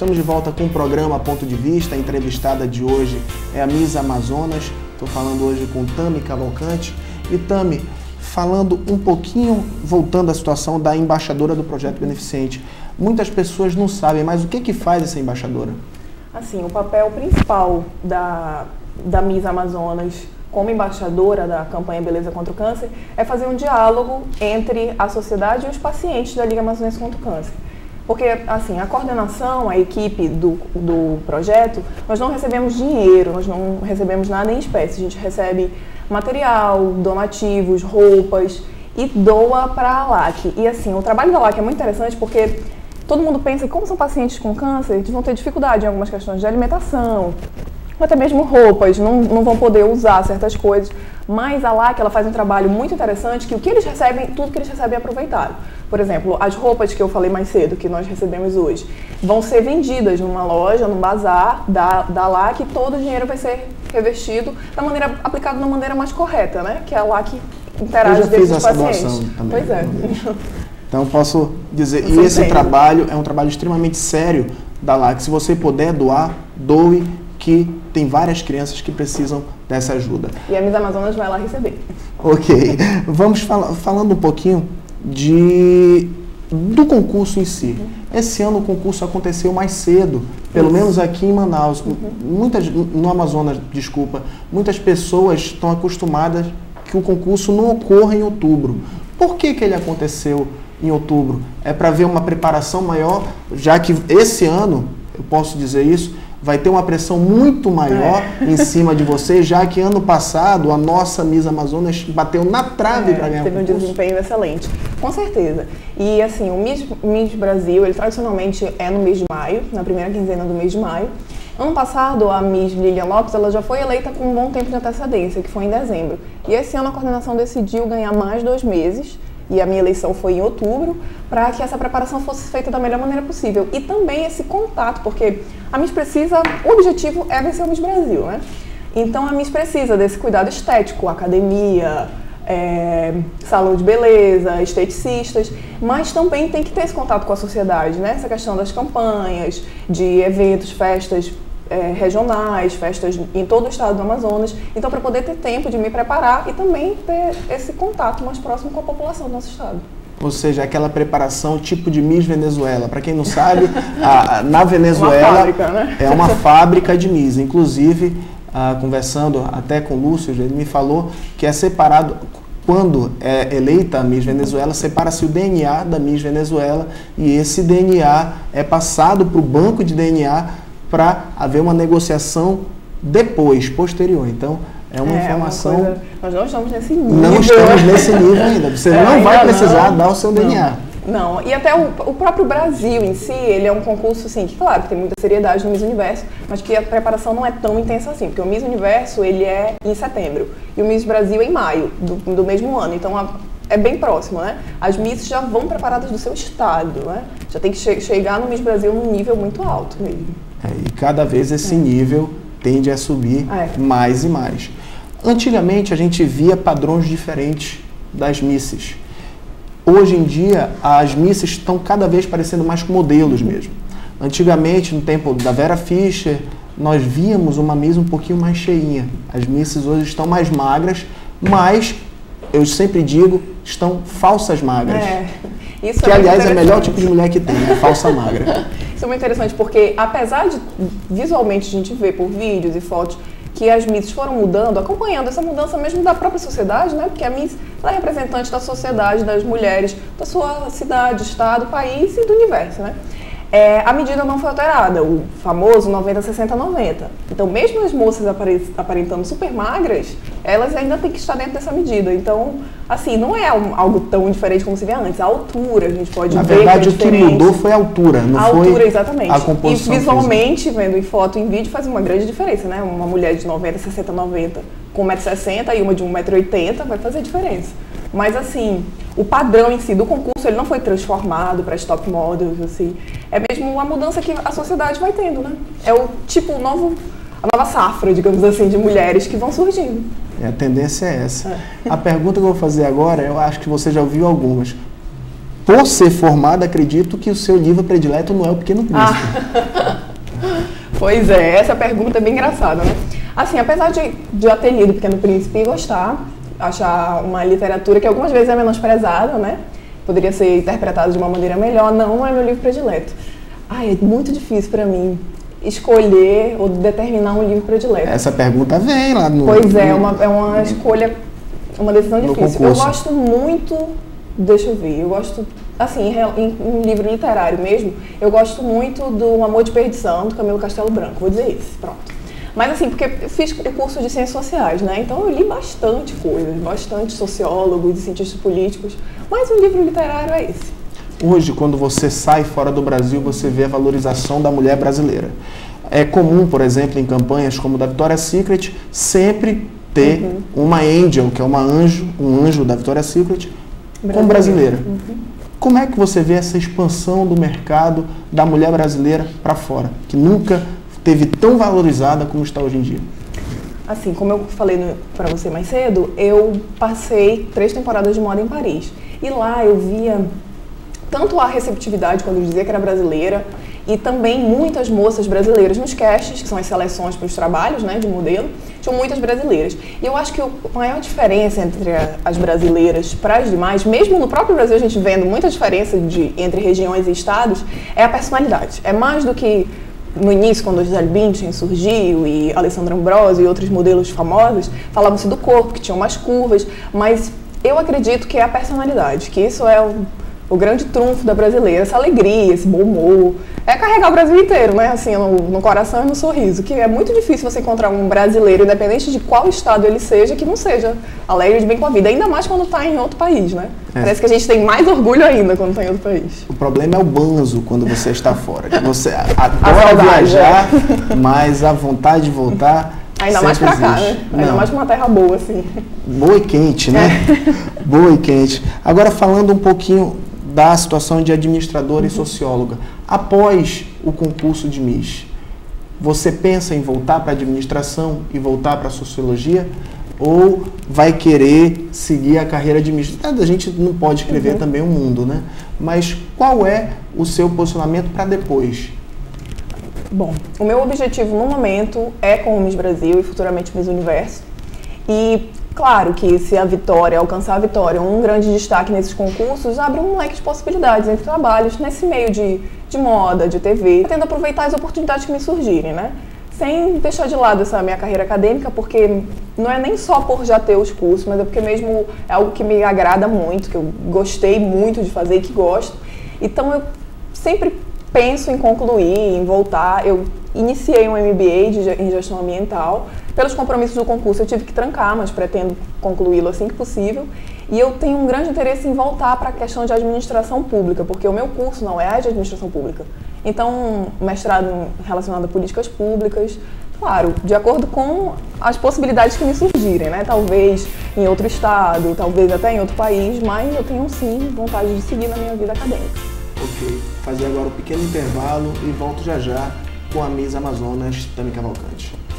Estamos de volta com o programa Ponto de Vista. A entrevistada de hoje é a Miss Amazonas. Estou falando hoje com Tami Cavalcante. E Tami, falando um pouquinho, voltando à situação da embaixadora do Projeto Beneficente. Muitas pessoas não sabem, mas o que faz essa embaixadora? Assim, o papel principal da Miss Amazonas como embaixadora da campanha Beleza contra o Câncer é fazer um diálogo entre a sociedade e os pacientes da Liga Amazonense contra o Câncer. Porque, assim, a coordenação, a equipe do projeto, nós não recebemos dinheiro, nós não recebemos nada em espécie. A gente recebe material, donativos, roupas e doa para a LAC. E, assim, o trabalho da LAC é muito interessante porque todo mundo pensa que, como são pacientes com câncer, eles vão ter dificuldade em algumas questões de alimentação, ou até mesmo roupas, não vão poder usar certas coisas. Mas a LAC, ela faz um trabalho muito interessante que o que eles recebem, tudo que eles recebem é aproveitado. Por exemplo, as roupas que eu falei mais cedo, que nós recebemos hoje, vão ser vendidas numa loja, num bazar da LAC, e todo o dinheiro vai ser revestido aplicado da maneira mais correta, né? Que a LAC interage com os pacientes. Também. Pois é. Então posso dizer, e esse trabalho é um trabalho extremamente sério da LAC. Se você puder doar, doe, que tem várias crianças que precisam dessa ajuda. E a Miss Amazonas vai lá receber. Ok. Vamos falando um pouquinho do concurso em si. Esse ano o concurso aconteceu mais cedo, pelo menos aqui em Manaus. No Amazonas, muitas pessoas estão acostumadas que o concurso não ocorra em outubro. Por que ele aconteceu em outubro? É para ver uma preparação maior, já que esse ano, eu posso dizer isso, vai ter uma pressão muito maior em cima de você, já que ano passado a nossa Miss Amazonas bateu na trave para ganhar o concurso. Teve um desempenho excelente, com certeza. E assim, o Miss Brasil, ele tradicionalmente é no mês de maio, na primeira quinzena do mês de maio. Ano passado, a Miss Lilian Lopes, ela já foi eleita com um bom tempo de antecedência, que foi em dezembro. E esse ano a coordenação decidiu ganhar mais 2 meses, e a minha eleição foi em outubro, para que essa preparação fosse feita da melhor maneira possível. E também esse contato, porque a Miss precisa, o objetivo é vencer o Miss Brasil, né? Então a Miss precisa desse cuidado estético, academia, salão de beleza, esteticistas, mas também tem que ter esse contato com a sociedade, né? Essa questão das campanhas, de eventos, festas regionais, festas em todo o estado do Amazonas. Então, para poder ter tempo de me preparar e também ter esse contato mais próximo com a população do nosso estado. Ou seja, aquela preparação tipo de Miss Venezuela. Para quem não sabe, na Venezuela fábrica, né? É uma fábrica de Miss. Inclusive, conversando até com o Lúcio, ele me falou que é separado, quando é eleita a Miss Venezuela, separa-se o DNA da Miss Venezuela e esse DNA é passado para o banco de DNA para haver uma negociação posterior. Então, é uma informação... Nós não estamos nesse nível. Não estamos nesse nível ainda. Você não vai precisar dar o seu DNA. Não, e até o próprio Brasil em si, ele é um concurso, assim, que claro, que tem muita seriedade no Miss Universo, mas que a preparação não é tão intensa assim, porque o Miss Universo, ele é em setembro, e o Miss Brasil é em maio do mesmo ano, então é bem próximo, né? As Miss já vão preparadas do seu estado, né? Já tem que chegar no Miss Brasil num nível muito alto mesmo. E cada vez esse nível tende a subir mais e mais. Antigamente a gente via padrões diferentes das misses. Hoje em dia as misses estão cada vez parecendo mais com modelos mesmo. Antigamente, no tempo da Vera Fischer, nós víamos uma miss um pouquinho mais cheinha. As misses hoje estão mais magras, mas, eu sempre digo, estão falsas magras. Isso que, aliás, é o melhor tipo de mulher que tem, falsa magra. Isso é muito interessante, porque apesar de visualmente a gente ver por vídeos e fotos que as misses foram mudando, acompanhando essa mudança mesmo da própria sociedade, né? Porque a Miss ela é representante da sociedade, das mulheres, da sua cidade, estado, país e do universo, né? A medida não foi alterada, o famoso 90, 60, 90. Então, mesmo as moças aparentando super magras, elas ainda têm que estar dentro dessa medida. Então, assim, não é algo tão diferente como se via antes. A altura, a gente pode ver. Na verdade, o que mudou foi a altura, não foi a altura, exatamente. A composição. E visualmente, vendo em foto e em vídeo, faz uma grande diferença, né? Uma mulher de 90, 60, 90 com 1,60 m e uma de 1,80 m vai fazer diferença. Mas, assim, o padrão em si do concurso, ele não foi transformado para as top models, assim. É mesmo uma mudança que a sociedade vai tendo, né? É o tipo, a nova safra, digamos assim, de mulheres que vão surgindo. A tendência é essa. A pergunta que eu vou fazer agora, eu acho que você já ouviu algumas. por ser formada, acredito que o seu livro predileto não é O Pequeno Príncipe. Pois é, essa pergunta é bem engraçada, né? Assim, apesar de eu ter lido O Pequeno Príncipe e gostar, achar uma literatura que algumas vezes é menosprezada, né? Poderia ser interpretada de uma maneira melhor, não é meu livro predileto. Ai, é muito difícil para mim escolher ou determinar um livro predileto. Essa pergunta vem lá no... Pois é, é uma escolha, uma decisão difícil. Concurso. Eu gosto muito, deixa eu ver, eu gosto, assim, em livro literário mesmo, eu gosto muito do Um Amor de Perdição, do Camilo Castelo Branco, vou dizer isso, pronto. Mas assim, porque eu fiz o curso de Ciências Sociais, né? Então eu li bastante coisas, bastante sociólogos e cientistas políticos, mas um livro literário é esse. Hoje, quando você sai fora do Brasil, você vê a valorização da mulher brasileira. É comum, por exemplo, em campanhas como da Victoria's Secret, sempre ter uma angel, que é um anjo da Victoria's Secret, como brasileira. Como é que você vê essa expansão do mercado da mulher brasileira para fora, que nunca teve tão valorizada como está hoje em dia? Assim, como eu falei para você mais cedo, eu passei 3 temporadas de moda em Paris. E lá eu via tanto a receptividade quando eu dizia que era brasileira, e também muitas moças brasileiras nos castes, que são as seleções para os trabalhos, né, de modelo, tinham muitas brasileiras. E eu acho que a maior diferença entre as brasileiras para as demais, mesmo no próprio Brasil a gente vendo muita diferença entre regiões e estados, é a personalidade. É mais do que no início, quando a Gisele Bündchen surgiu e Alessandra Ambrosio e outros modelos famosos, falavam-se do corpo, que tinham mais curvas, mas eu acredito que é a personalidade, que isso é o grande trunfo da brasileira, essa alegria, esse bom humor, é carregar o Brasil inteiro, né, assim, no coração e no sorriso, que é muito difícil você encontrar um brasileiro, independente de qual estado ele seja, que não seja alegre de bem com a vida, ainda mais quando está em outro país, né? Parece que a gente tem mais orgulho ainda quando está em outro país. O problema é o banzo quando você está fora, que você adora viajar, mas a vontade de voltar ainda mais pra cá, né? Ainda mais pra uma terra boa, assim. Boa e quente, né? Boa e quente. Agora, falando um pouquinho da situação de administradora e socióloga. Após o concurso de Miss, você pensa em voltar para a administração e voltar para a sociologia? Ou vai querer seguir a carreira de administradora? A gente não pode escrever também o mundo, né? Mas qual é o seu posicionamento para depois? Bom, o meu objetivo no momento é com o Miss Brasil e futuramente Miss Universo. E claro que se a vitória, alcançar a vitória, um grande destaque nesses concursos, abre um leque de possibilidades entre trabalhos nesse meio de moda, de TV, tendo aproveitar as oportunidades que me surgirem, né? Sem deixar de lado essa minha carreira acadêmica, porque não é nem só por já ter os cursos, mas é porque mesmo é algo que me agrada muito, que eu gostei muito de fazer e que gosto. Então eu sempre penso em concluir, em voltar. Eu iniciei um MBA em gestão ambiental. Pelos compromissos do concurso eu tive que trancar, mas pretendo concluí-lo assim que possível. E eu tenho um grande interesse em voltar para a questão de administração pública, porque o meu curso não é de administração pública. Então, mestrado relacionado a políticas públicas, claro, de acordo com as possibilidades que me surgirem, né? Talvez em outro estado, talvez até em outro país, mas eu tenho sim vontade de seguir na minha vida acadêmica. Ok, fazer agora um pequeno intervalo e volto já já com a Miss Amazonas, Tami Cavalcante.